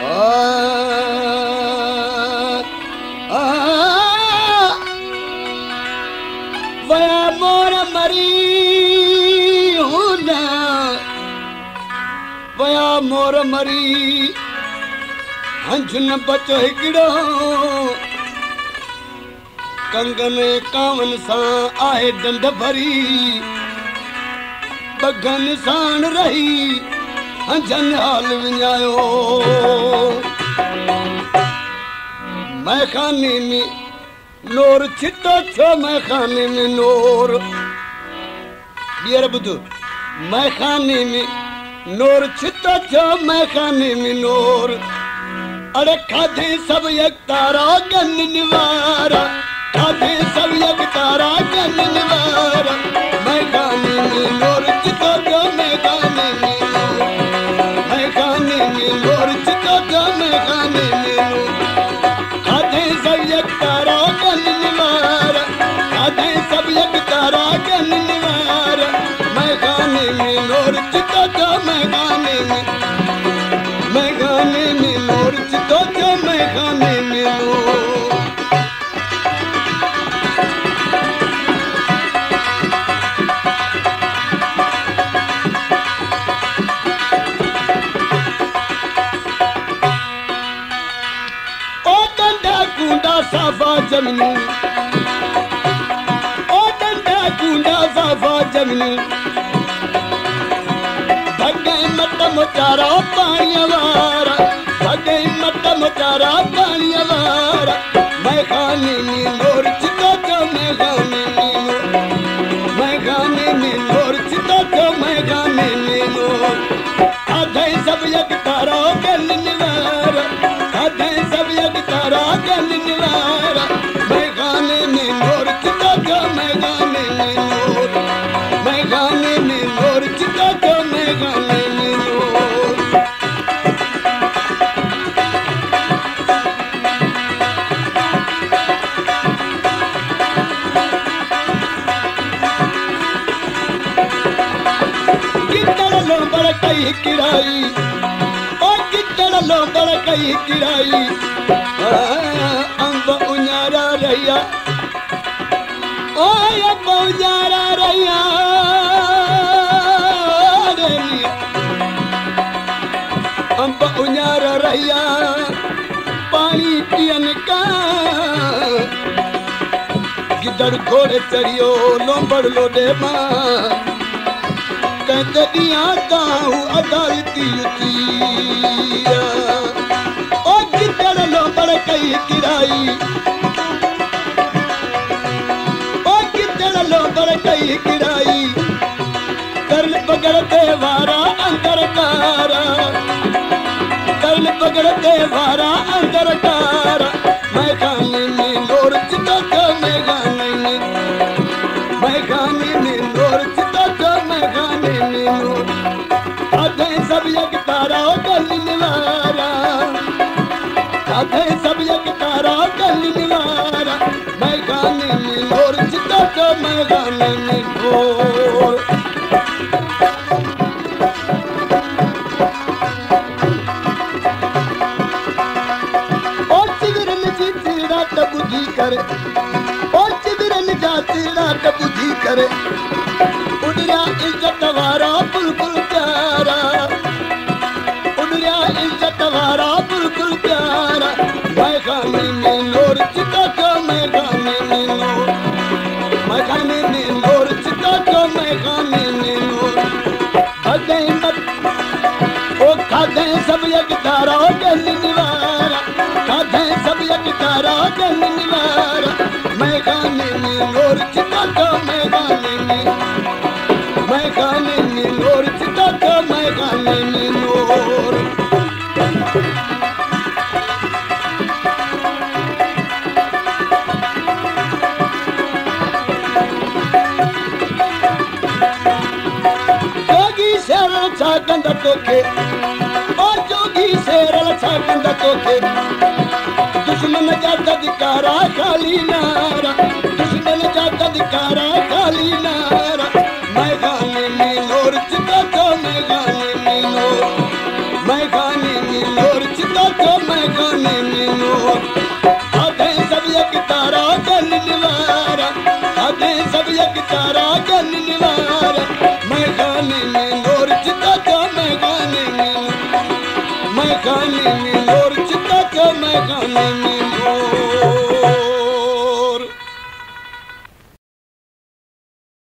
वया मोर मरी हुना वया मोर मरी हंझ न बचो हिकिड़ो कंगन कावन सां आहे डंड भरी बगन साण रही हंझन हाल विञायो मैखाने में नोर छितो छो मैखाने में नोर ॿीहर ॿुध मैखाने में नोर छितो छो मैखाने में नोर अरे खाधे सब यकतारा गन निवारा खाधे सब यकतारा गन निवारा मैखाने में नोर छितो छो मैखाने में नोर मैखाने में नोर छितो छो मैखाने में नोर खाधे सब यकतारा गन निवारा खाधे सब यकतारा गन निवारा मैखाने में नोर छितो छो मैखाने में नोर छितो छो मैखाने में नोर साफा जमीन ओ डंडा कूंडा साफा जमीन भगे मत मोचारा पानी वारा भगे मत मोचारा पानी वारा मैखाने में नोर छितो छो मैखाने में नोर मैखाने में नोर छितो छो मैखाने में नोर खाधे सब यकतारा गन निवारा खाधे सब यकतारा गन निवारा मैखाने में नोर छितो छो मैखाने में नोर मैखाने में नोर छितो छो मैखाने में नोर कितड़ लो बड़ कई किराई ओ कितड़ लो बड़ कई किराई अंब उन्यारा रहिया ओ अंब उन्यारा रहिया अंब उन्यारा रहिया पानी पियन का गिदड़ घोड़े चढ़ियो लोंबड़ लोडे मां कहते दिया ताऊ अदालती उचिया ओ गिदड़ लोंबड़ कई किराई ओ गिदड़ लोंबड़ कई किराई करन पकड़ते वारा अंदर कारा करन पकड़ते वारा अंदर कारा मैखाने में नोर छितो छो मैखाने में नोर छितो छो मैखाने में नोर खाधे सब यकतारा गन निवारा खाधे सब यकतारा गन निवारा मैखाने में नोर छितो छो मैखाने में नोर बुद्धि करे ओ चिबिरन जा तीड़ा बुद्धि करे उड़िया इज्जत वारा बिल्कुल प्यारा उड़िया इज्जत वारा बिल्कुल प्यारा मैखाने में नोर छितो छो मैखाने में नोर मैखाने में नोर छितो छो मैखाने में नोर भगे मत ओ खाधे सब यकतारा गन निवारा खाधे सब यकतारा गन निवारा मैखाने में नोर छितो छो मैखाने में नोर छितो छो मैखाने में नोर जोगी शेर छा कंदा तोखे ओ जोगी शेर छा कंदा तोखे दुश्मन जा ददकारा खाली नारा दुश्मन जा ददकारा खाली नारा मैखाने में नोर छितो छो मैखाने में नोर छितो छो मैं खाने में नूर आधे सब एक तारा गल निवारा आधे सब एक तारा गल निवारा मैं खाने में नूर चिता जो मैं खाने में नूर मैं खाने में नूर चिता जो मैं खाने में